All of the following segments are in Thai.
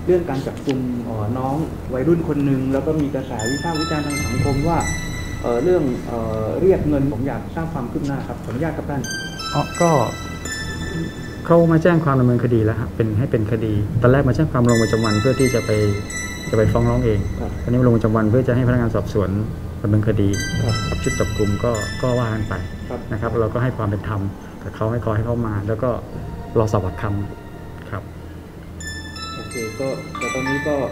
รื่องการจับกุมน้องวัยรุ่นคนหนึ่งแล้วก็มีกระแสวิพากษ์วิจารณ์ทางสังคมว่าเรื่องเรียกเงินผมอยากสร้างความคืบหน้าครับขออนุญาตครับท่านก็เขามาแจ้งความดำเนินคดีแล้วครับให้เป็นคดีตอนแรกมาแจ้งความลงประจำวันเพื่อที่จะไปฟ้องร้องเองตอนนี้มาลงประจำวันเพื่อจะให้พนักงานสอบสวนดำเนินคดีชุดจับกุมก็ว่ากันไปนะครับเราก็ให้ความเป็นธรรมกับเขาให้เขามาแล้วก็รอสอบปากคำครับโอเคก็แต่ตอนนี้ก็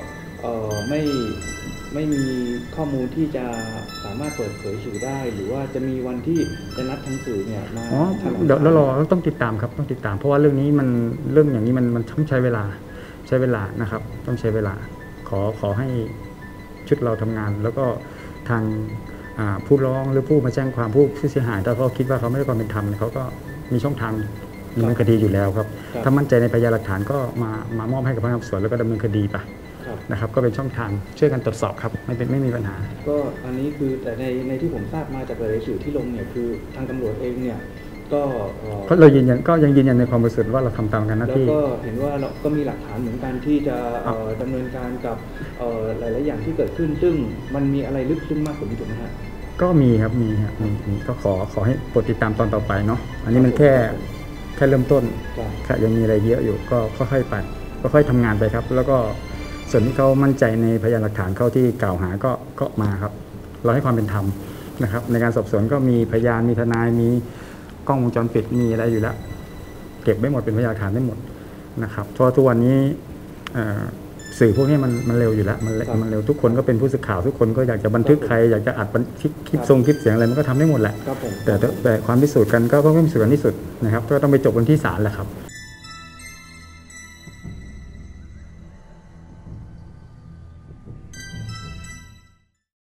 ไม่มีข้อมูลที่จะสามารถเปิดเผยสื่อได้หรือว่าจะมีวันที่จะนัดทางสื่อเนี่ยมาเดี๋ยวรอต้องติดตามครับต้องติดตามเพราะว่าเรื่องอย่างนี้มันต้องใช้เวลานะครับต้องใช้เวลาขอให้ชุดเราทำงานแล้วก็ทางผู้ร้องหรือผู้มาแจ้งความผู้เสียหายถ้าเขาคิดว่าเขาไม่ได้ความเป็นธรรมเขาก็มีช่องทางดำเนินคดีอยู่แล้วครับถ้ามั่นใจในพยานหลักฐานก็มามอบให้กับพนักงานสอบสวนแล้วก็ดำเนินคดีไปนะครับก็เป็นช่องทางช่วยกันตรวจสอบครับไม่มีปัญหาก็อันนี้คือแต่ในที่ผมทราบมาจากหลายสื่อที่ลงเนี่ยคือทางตำรวจเองเนี่ยก็เรายังยืนยันในความบริสุทธิ์ว่าเราทำตามกันหน้าที่แล้วก็เห็นว่าเราก็มีหลักฐานเหมือนกันที่จะดำเนินการกับหลายๆอย่างที่เกิดขึ้นซึ่งมันมีอะไรลึกซึ้งมากกว่านี้ถูกไหมฮะก็มีครับมีก็ขอให้โปรดติดตามตอนต่อไปเนาะอันนี้มันแค่เริ่มต้นยังมีอะไรเยอะอยู่ก็ค่อยๆไปค่อยๆทำงานไปครับแล้วก็ส่วนที่เขามั่นใจในพยานหลักฐานเขาที่กล่าวหาก็มาครับเราให้ความเป็นธรรมนะครับในการสอบสวนก็มีพยานมีทนายมีกล้องวงจรปิดมีอะไรอยู่แล้วเก็บไม่หมดเป็นพยานหลักฐานได้หมดนะครับเพราะทุกวันนี้สื่อพวกนี้มันเร็วอยู่แล้วมันเร็วทุกคนก็เป็นผู้สื่อข่าวทุกคนก็อยากจะบันทึกใครอยากจะอัดคลิปเสียงอะไรมันก็ทำได้หมดแหละแต่ความพิสูจน์กันก็ต้องพิสูจน์กันที่สุดนะครับก็ต้องไปจบกันที่ศาลแหละครับ